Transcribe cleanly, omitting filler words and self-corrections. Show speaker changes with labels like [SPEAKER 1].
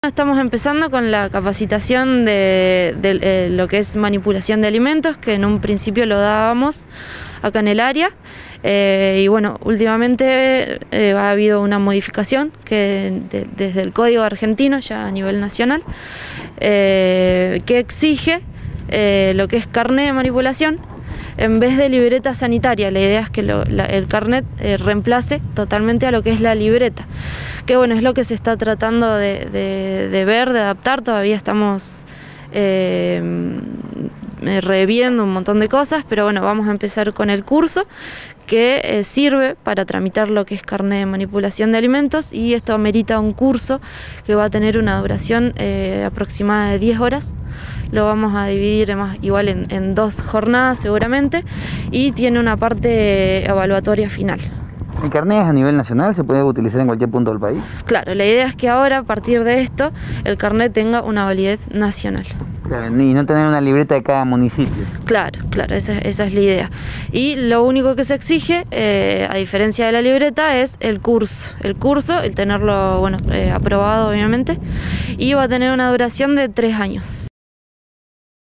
[SPEAKER 1] Estamos empezando con la capacitación de lo que es manipulación de alimentos, que en un principio lo dábamos acá en el área. Y bueno, últimamente ha habido una modificación que desde el Código Argentino, ya a nivel nacional, que exige lo que es carnet de manipulación en vez de libreta sanitaria. La idea es que el carnet reemplace totalmente a lo que es la libreta, que bueno, es lo que se está tratando de ver, de adaptar. Todavía estamos reviendo un montón de cosas, pero bueno, vamos a empezar con el curso que sirve para tramitar lo que es carnet de manipulación de alimentos, y esto amerita un curso que va a tener una duración aproximada de 10 horas. Lo vamos a dividir igual en 2 jornadas seguramente, y tiene una parte evaluatoria final.
[SPEAKER 2] ¿El carnet es a nivel nacional? ¿Se puede utilizar en cualquier punto del país?
[SPEAKER 1] Claro, la idea es que ahora, a partir de esto, el carnet tenga una validez nacional.
[SPEAKER 2] Claro, y no tener una libreta de cada municipio.
[SPEAKER 1] Claro, esa es la idea. Y lo único que se exige, a diferencia de la libreta, es el curso. El tenerlo, bueno, aprobado obviamente, y va a tener una duración de 3 años.